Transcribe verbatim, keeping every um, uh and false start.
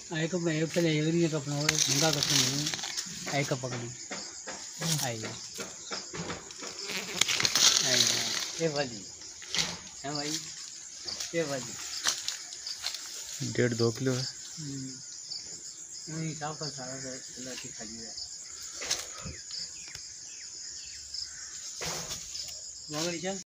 आई को मैं पहले एवरी का अपना मंगा कर नहीं आई का पकड़ी आई आई ये वाली है भाई ये वाली डेढ़ दो किलो है। नहीं हिसाब का सारा लड़की खाली है मगर